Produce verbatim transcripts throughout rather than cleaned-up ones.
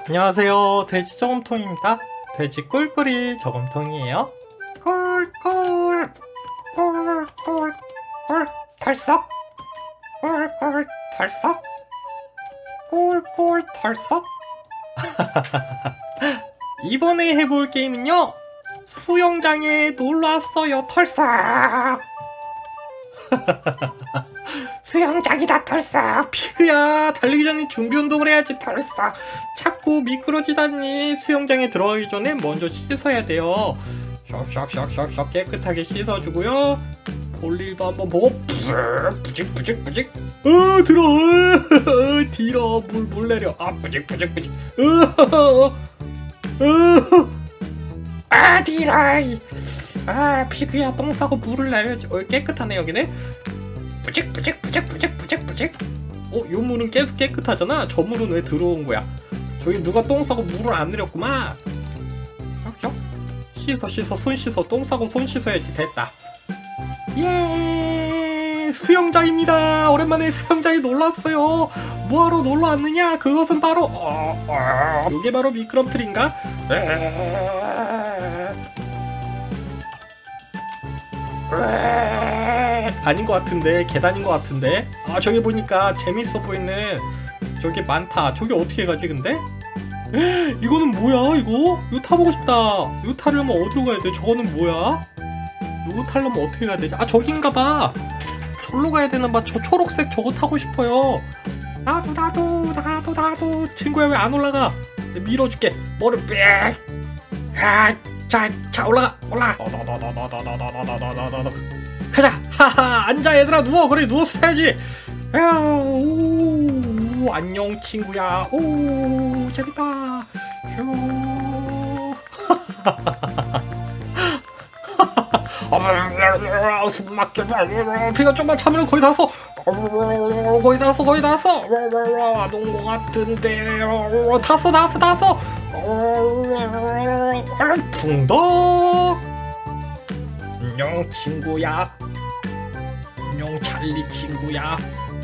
안녕하세요. 돼지 저금통입니다. 돼지 꿀꿀이 저금통이에요. 꿀꿀 꿀꿀 꿀 털썩 꿀꿀 털썩 꿀꿀 털썩. 이번에 해볼 게임은요, 수영장에 놀러왔어요. 털썩. 수영장이다. 털썩. 피그야, 달리기 전에 준비 운동을 해야지. 털썩. 자꾸 미끄러지다니. 수영장에 들어가기 전에 먼저 씻어야 돼요. 샥샥샥샥샥 깨끗하게 씻어주고요. 볼일도 한번 보고 뿌직 뿌직 뿌직. 어 들어. 어, 들어. 물 물 내려. 아 뿌직 뿌직 뿌직. 어, 어. 아 디라이. 아 피그야, 똥 싸고 물을 내려야지. 어, 깨끗하네 여기네. 뿌직 뿌직 뿌직 뿌직 뿌직 뿌직. 어, 요 물은 계속 깨끗하잖아. 저 물은 왜 들어온 거야? 저기 누가 똥 싸고 물을 안 내렸구만. 샥샥. 씻어 씻어 손 씻어. 똥 싸고 손 씻어야지. 됐다. 예, 수영장입니다. 오랜만에 수영장에 놀랐어요. 뭐하러 놀러 왔느냐? 그것은 바로 어, 어, 이게 바로 미끄럼틀인가? 아닌 것 같은데, 계단인 것 같은데. 아, 저기 보니까 재밌어 보이는 저기 많다. 저기 어떻게 가지 근데? 이거는 뭐야 이거? 이거 타보고 싶다. 이거 타려면 어디로 가야 돼? 저거는 뭐야? 이거 타려면 어떻게 가야 되지? 아, 저긴가봐. 절로 가야 되나봐. 저 초록색 저거 타고 싶어요. 나도 나도 나도 나도. 친구야, 왜 안 올라가? 내가 밀어줄게. 머리 빽. 아, 자, 자 올라가 올라가. 다다다다다다다다다다다다. 가자. 하하. 앉아 얘들아. 누워. 그래, 누워서 타야지. 야, 오, 안녕 친구야. 오, 재밌다. 휴. 숨 막혀. 비가 좀만 참으면 거의 다 왔어. 거의 다 왔어. 거의 다 왔어. 안온 것 같은데. 다 왔어. 다 왔어. 다 왔어. 붕덕. 안녕 친구야. 안녕 찰리 친구야.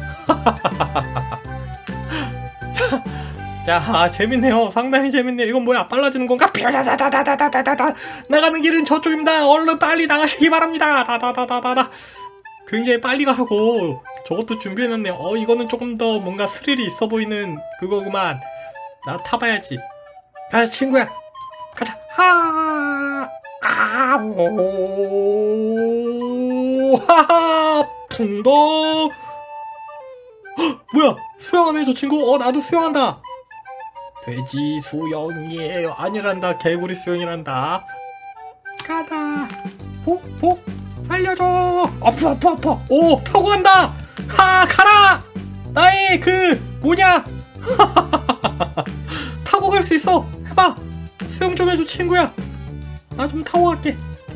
자, 자, 재밌네요. 상당히 재밌네요. 이건 뭐야? 빨라지는 건가? 다다다다다다다다. 나가는 길은 저쪽입니다. 얼른 빨리 나가시기 바랍니다. 다다다다다다. 굉장히 빨리 가라고. 저것도 준비해놨네요. 어, 이거는 조금 더 뭔가 스릴이 있어 보이는 그거구만. 나 타봐야지. 가자 친구야. 가자. 하. 아오. 하하. 붕덕. 헉, 뭐야? 수영하네 저 친구. 어, 나도 수영한다. 돼지 수영이에요. 아니란다. 개구리 수영이란다. 가다. 폭폭 살려줘. 아파 아파 아파. 오, 타고 간다. 하, 가라. 나의 그 뭐냐. 타고 갈 수 있어. 해봐. 수영 좀 해줘 친구야. 나 좀 타고 갈게.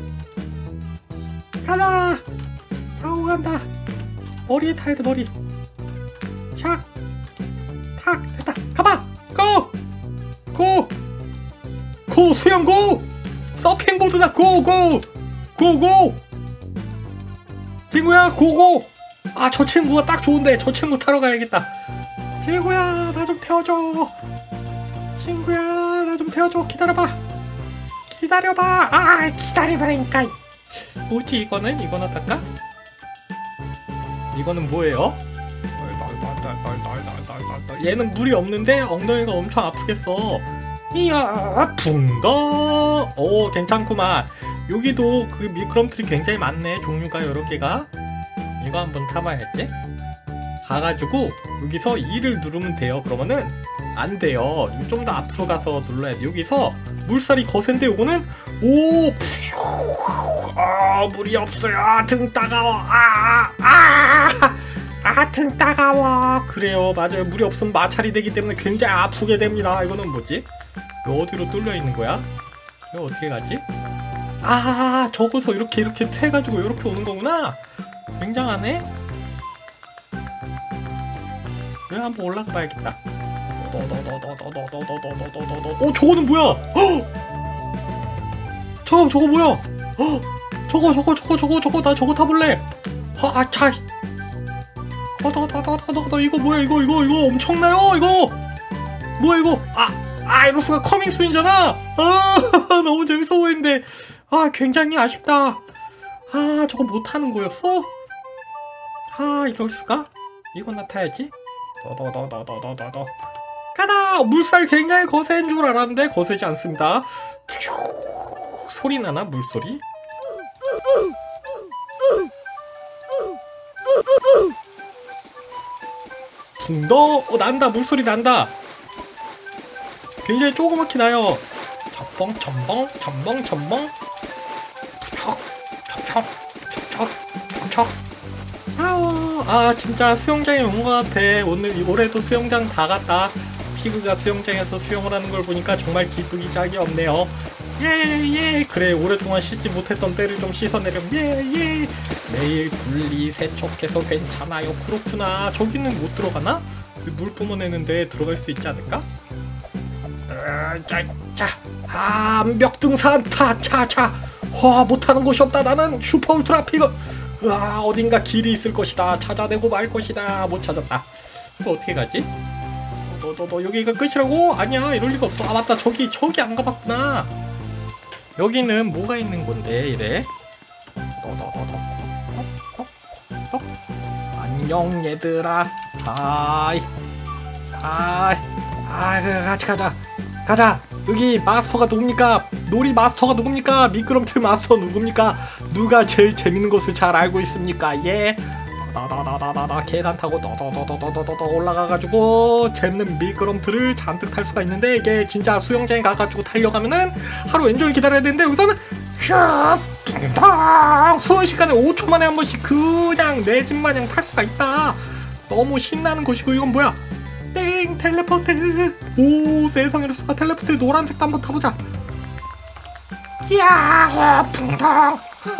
가라. 타고 간다. 머리에 타야 돼. 머리. 샥. 탁. 됐다. 가봐. 고. 고. 고. 수영 고. 서핑보드다. 고. 고. 고. 고. 친구야 고고. 아, 저 친구가 딱 좋은데. 저 친구 타러 가야겠다. 친구야 나 좀 태워줘. 친구야 나 좀 태워줘. 기다려봐. 기다려봐. 아, 기다려보라니까. 뭐지 이거는? 이거나 탈까? 이거는 뭐예요? 얘는 물이 없는데 엉덩이가 엄청 아프겠어. 이야, 붕더. 오, 괜찮구만. 여기도 그 미끄럼틀이 굉장히 많네. 종류가 여러 개가. 이거 한번 타봐야지. 가가지고 여기서 이를 누르면 돼요. 그러면은 안 돼요. 좀 더 앞으로 가서 눌러야 돼. 여기서 물살이 거센데 요거는 오, 아, 물이 없어요. 아, 등 따가워. 아, 아, 아, 등 따가워. 그래요, 맞아요. 물이 없으면 마찰이 되기 때문에 굉장히 아프게 됩니다. 이거는 뭐지? 이거 어디로 뚫려 있는 거야? 이거 어떻게 가지? 아, 저거서 이렇게 이렇게 해가지고 이렇게 오는 거구나. 굉장하네. 그래, 한번 올라가 봐야겠다. 어, 저거는 뭐야? 헉! 저거 저거 뭐야? 헉! 저거 저거 저거 저거 저거 나 저거 타볼래. 아, 차. 어다다다다다 이거 뭐야? 이거 이거 이거 엄청나요? 이거 뭐야 이거? 아, 아 이로스가 커밍순이잖아. 아 너무 재밌어 보이는데 아 굉장히 아쉽다. 아 저거 못하는 거였어? 아 이럴수가? 이건 나 타야지. 더더더더더더더 가다. 물살 굉장히 거센 줄 알았는데 거세지 않습니다. 소리 나나 물소리? 붕더 어 난다. 물소리 난다. 굉장히 조그맣게 나요. 첨벙 첨벙 첨벙 첨벙 척 척척 척척 척척. 아우 아 진짜 수영장에 온 것 같아. 오늘 올해도 수영장 다 갔다. 피그가 수영장에서 수영을 하는 걸 보니까 정말 기쁘기 짝이 없네요. 예예 예. 그래 오랫동안 씻지 못했던 때를 좀 씻어내렴. 예예 예. 매일 분리 세척해서 괜찮아요. 그렇구나. 저기는 못 들어가나? 물 뿜어내는데 들어갈 수 있지 않을까? 자, 자, 암벽 등산 타, 차, 차. 와, 못하는 곳이 없다. 나는 슈퍼 울트라 피그. 아, 어딘가 길이 있을 것이다. 찾아내고 말 것이다. 못 찾았다. 이거 어떻게 가지? 너, 너, 너 여기가 끝이라고? 아니야, 이럴 리가 없어. 아, 맞다. 저기, 저기 안 가봤구나. 여기는 뭐가 있는 건데, 이래? 너, 너, 너, 너. 어? 어? 어? 안녕, 얘들아. 하이. 하이. 아, 그, 같이 가자. 가자. 여기 마스터가 누굽니까? 놀이 마스터가 누굽니까? 미끄럼틀 마스터 누굽니까? 누가 제일 재밌는 것을 잘 알고 있습니까? 예. 다다다다다다 계단 타고 더더더더더더 올라가가지고 재밌는 미끄럼틀을 잔뜩 탈 수가 있는데 이게 진짜 수영장에 가가지고 타려가면은 하루 왼쪽을 기다려야 되는데 여기서는 슉 퉁탕 순식간에 오 초 만에 한 번씩 그냥 내 집 마냥 탈 수가 있다. 너무 신나는 것이고 이건 뭐야? 땡 텔레포트. 오 세상에 수가 텔레포트 노란색도 한번 타보자. 야호 붕덩.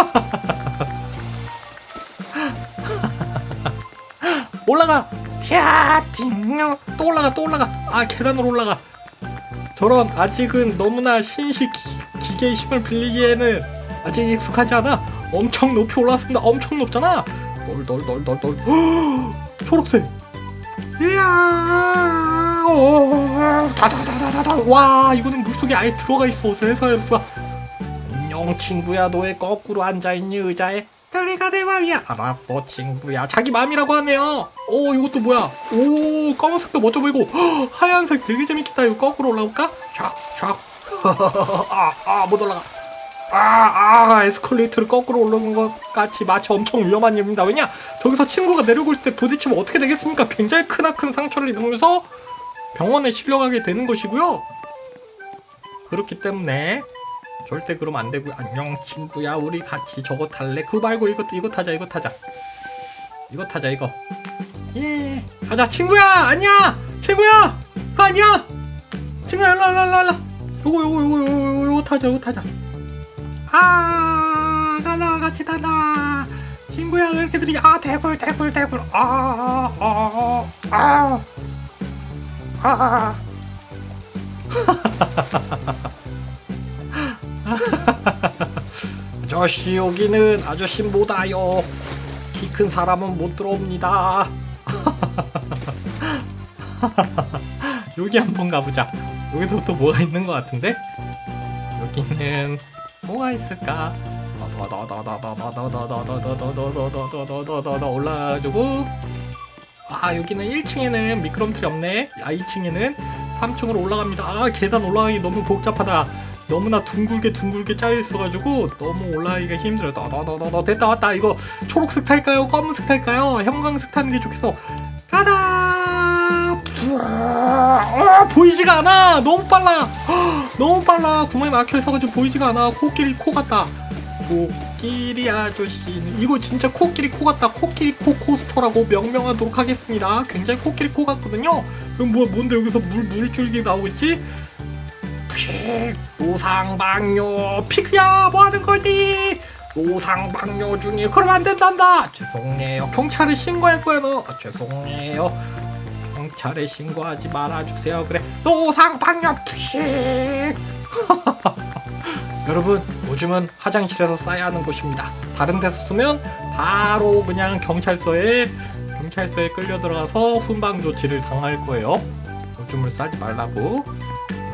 올라가. 샤팅요. 또 올라가 또 올라가. 아 계단으로 올라가. 저런 아직은 너무나 신식 기, 기계의 힘을 빌리기에는 아직 익숙하지 않아. 엄청 높이 올라왔습니다. 엄청 높잖아. 널널널널널. 초록색. 이야, 오, 다다다다다다. 와, 이거는 물속에 아예 들어가 있어. 세상에 수가. 안녕 친구야, 너의 거꾸로 앉아있니 의자에? 그래가 내 맘이야. 알았어 친구야. 자기 맘이라고 하네요. 오, 이것도 뭐야? 오, 검은색도 멋져 보이고 허, 하얀색 되게 재밌겠다. 이거 거꾸로 올라올까? 샥샥. 아, 아, 못 올라가. 아, 아, 에스컬레이터를 거꾸로 올라오는 것 같이 마치 엄청 위험한 일입니다. 왜냐? 저기서 친구가 내려올 때 부딪히면 어떻게 되겠습니까? 굉장히 크나큰 상처를 입으면서 병원에 실려가게 되는 것이고요. 그렇기 때문에 절대 그러면 안 되고요. 안녕 친구야, 우리 같이 저거 탈래? 그거 말고 이거 이거 타자, 이거 타자. 이거 타자, 이거. 예, 가자 친구야. 아니야, 친구야. 그거 아니야. 친구야, 일로 일로 일로. 요거 요거 요거 요거 요거 타자, 요거 타자. 아, 가자 같이 타자. 친구야 왜 이렇게 들이? 아 대굴 대굴 대굴. 아아아아 아. 아, 아. 아저씨 여기는 아저씨 못 와요. 키 큰 사람은 못 들어옵니다. 여기 한번 가보자. 여기도 또 뭐가 있는 것 같은데? 여기는 뭐가 있을까? 올라가지고 아 여기는 일 층에는 미끄럼틀이 없네. 아 이 층에는 삼 층으로 올라갑니다. 아 계단 올라가기 너무 복잡하다. 너무나 둥글게 둥글게 짜여있어가지고 너무 올라가기가 힘들어요. 더더더더 됐다 왔다. 이거 초록색 탈까요? 검은색 탈까요? 형광색 타는 게 좋겠어. 가다. 어, 보이지가 않아. 너무 빨라. 너무 빨라. 구멍이 막혀 있어가지고 보이지가 않아. 코끼리 코 같다. 코끼리 아저씨는 이거 진짜 코끼리 코 같다. 코끼리 코 코스터라고 명명하도록 하겠습니다. 굉장히 코끼리 코 같거든요. 그럼 뭐 뭔데 여기서 물 물줄기 나오고 있지? 노상방뇨. 피그야 뭐하는 거지? 노상방뇨 중에 그러면 안 된단다. 죄송해요. 경찰에 신고할 거야 너. 아, 죄송해요. 경찰에 신고하지 말아주세요. 그래 노상방뇨. 픽. 여러분 오줌은 화장실에서 싸야 하는 곳입니다. 다른 데서 쓰면 바로 그냥 경찰서에 경찰서에 끌려 들어가서 훈방 조치를 당할 거예요. 오줌을 싸지 말라고.